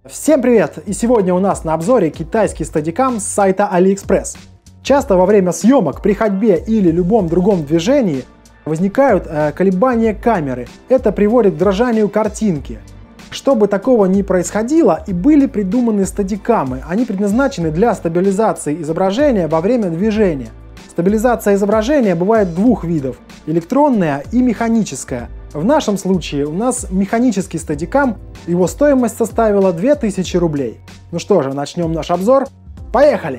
Всем привет! И сегодня у нас на обзоре китайский стадикам с сайта AliExpress. Часто во время съемок при ходьбе или любом другом движении возникают колебания камеры. Это приводит к дрожанию картинки. Чтобы такого не происходило, и были придуманы стадикамы. Они предназначены для стабилизации изображения во время движения. Стабилизация изображения бывает двух видов – электронная и механическая. В нашем случае у нас механический стадикам, его стоимость составила 2000 рублей. Ну что же, начнем наш обзор. Поехали!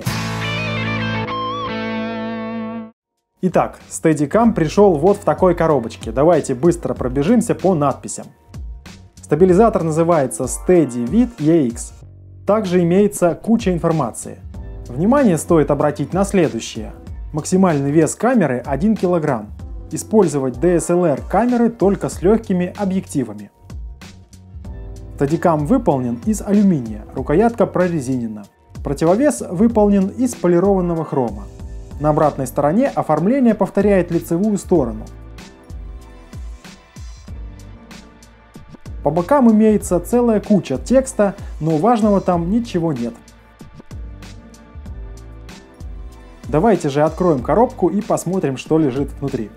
Итак, стадикам пришел вот в такой коробочке. Давайте быстро пробежимся по надписям. Стабилизатор называется SteadyVid EX. Также имеется куча информации. Внимание стоит обратить на следующее. Максимальный вес камеры 1 кг. Использовать DSLR камеры только с легкими объективами. Стадикам выполнен из алюминия, рукоятка прорезинена. Противовес выполнен из полированного хрома. На обратной стороне оформление повторяет лицевую сторону. По бокам имеется целая куча текста, но важного там ничего нет. Давайте же откроем коробку и посмотрим, что лежит внутри.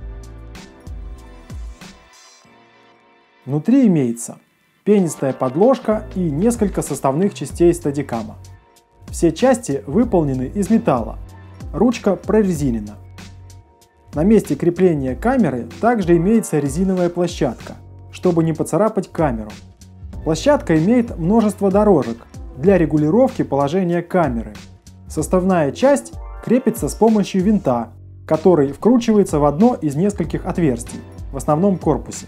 Внутри имеется пенистая подложка и несколько составных частей стадикама. Все части выполнены из металла. Ручка прорезинена. На месте крепления камеры также имеется резиновая площадка, чтобы не поцарапать камеру. Площадка имеет множество дорожек для регулировки положения камеры. Составная часть крепится с помощью винта, который вкручивается в одно из нескольких отверстий в основном корпусе.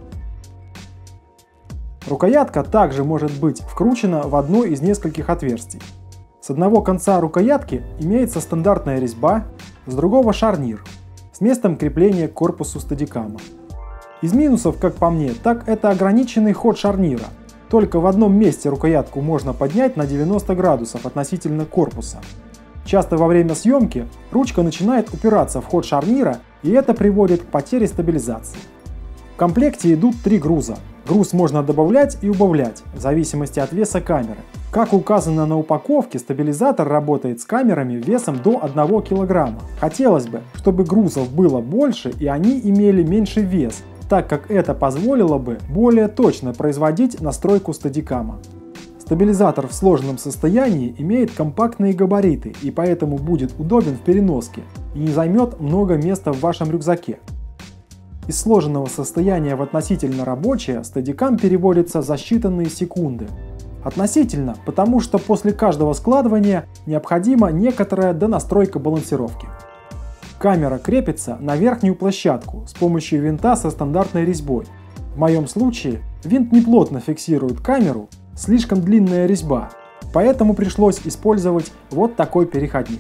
Рукоятка также может быть вкручена в одно из нескольких отверстий. С одного конца рукоятки имеется стандартная резьба, с другого шарнир с местом крепления к корпусу стадикама. Из минусов, как по мне, так это ограниченный ход шарнира. Только в одном месте рукоятку можно поднять на 90 градусов относительно корпуса. Часто во время съемки ручка начинает упираться в ход шарнира, и это приводит к потере стабилизации. В комплекте идут 3 груза. Груз можно добавлять и убавлять, в зависимости от веса камеры. Как указано на упаковке, стабилизатор работает с камерами весом до 1 кг. Хотелось бы, чтобы грузов было больше и они имели меньший вес, так как это позволило бы более точно производить настройку стадикама. Стабилизатор в сложенном состоянии имеет компактные габариты и поэтому будет удобен в переноске и не займет много места в вашем рюкзаке. Из сложенного состояния в относительно рабочее стадикам переводится за считанные секунды. Относительно, потому что после каждого складывания необходима некоторая донастройка балансировки. Камера крепится на верхнюю площадку с помощью винта со стандартной резьбой. В моем случае винт неплотно фиксирует камеру, слишком длинная резьба, поэтому пришлось использовать вот такой переходник.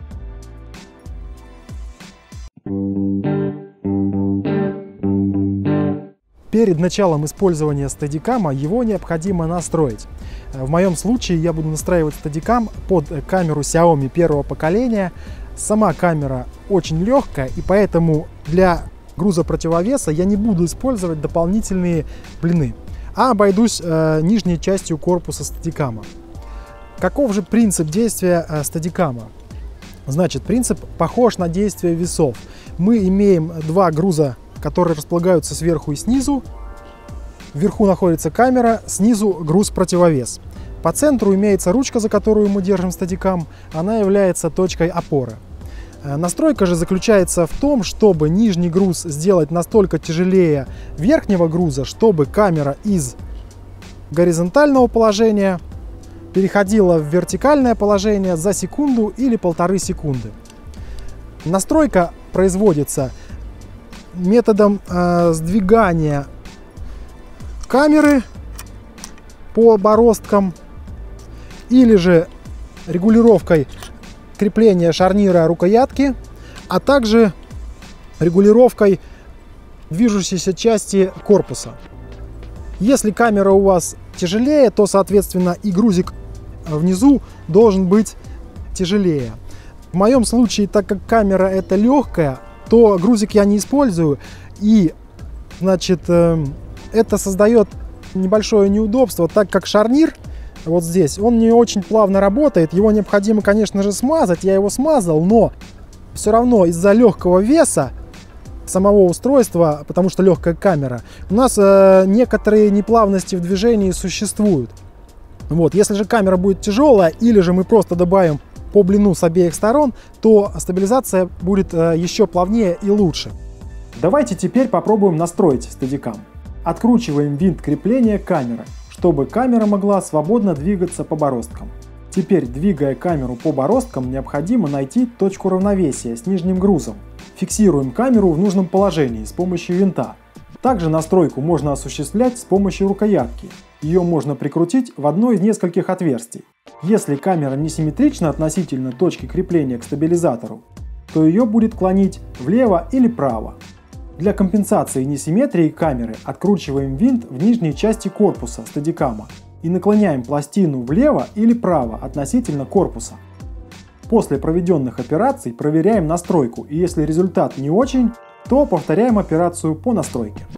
Перед началом использования стадикама его необходимо настроить. В моем случае я буду настраивать стадикам под камеру Xiaomi первого поколения. Сама камера очень легкая, и поэтому для груза противовеса я не буду использовать дополнительные блины, а обойдусь нижней частью корпуса стадикама. Каков же принцип действия стадикама? Значит, принцип похож на действие весов. Мы имеем 2 груза, которые располагаются сверху и снизу. Вверху находится камера, снизу груз-противовес. По центру имеется ручка, за которую мы держим стадикам. Она является точкой опоры. Настройка же заключается в том, чтобы нижний груз сделать настолько тяжелее верхнего груза, чтобы камера из горизонтального положения переходила в вертикальное положение за секунду или 1,5 секунды. Настройка производится методом сдвигания камеры по бороздкам или же регулировкой крепления шарнира рукоятки, а также регулировкой движущейся части корпуса. Если камера у вас тяжелее, то, соответственно, и грузик внизу должен быть тяжелее. В моем случае, так как камера это легкая, то грузик я не использую, и, значит, это создает небольшое неудобство, так как шарнир вот здесь, он не очень плавно работает. Его необходимо, конечно же, смазать. Я его смазал, но все равно из-за легкого веса самого устройства, потому что легкая камера, у нас некоторые неплавности в движении существуют. Вот, если же камера будет тяжелая, или же мы просто добавим по блину с обеих сторон, то стабилизация будет еще плавнее и лучше. Давайте теперь попробуем настроить Steadicam. Откручиваем винт крепления камеры, чтобы камера могла свободно двигаться по бороздкам. Теперь, двигая камеру по бороздкам, необходимо найти точку равновесия с нижним грузом. Фиксируем камеру в нужном положении с помощью винта. Также настройку можно осуществлять с помощью рукоятки. Ее можно прикрутить в одно из нескольких отверстий. Если камера несимметрична относительно точки крепления к стабилизатору, то ее будет клонить влево или вправо. Для компенсации несимметрии камеры откручиваем винт в нижней части корпуса Steadicam и наклоняем пластину влево или вправо относительно корпуса. После проведенных операций проверяем настройку, и если результат не очень, то повторяем операцию по настройке.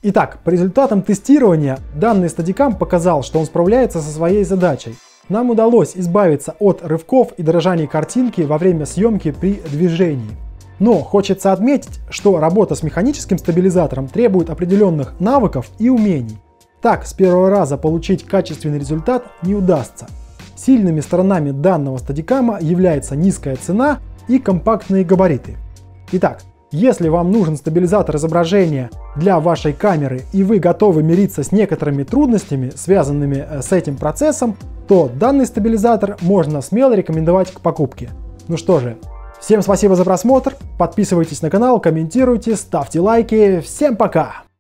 Итак, по результатам тестирования данный Steadicam показал, что он справляется со своей задачей. Нам удалось избавиться от рывков и дрожаний картинки во время съемки при движении. Но хочется отметить, что работа с механическим стабилизатором требует определенных навыков и умений. Так, с первого раза получить качественный результат не удастся. Сильными сторонами данного Steadicam является низкая цена и компактные габариты. Итак, если вам нужен стабилизатор изображения для вашей камеры и вы готовы мириться с некоторыми трудностями, связанными с этим процессом, то данный стабилизатор можно смело рекомендовать к покупке. Ну что же, всем спасибо за просмотр, подписывайтесь на канал, комментируйте, ставьте лайки, всем пока!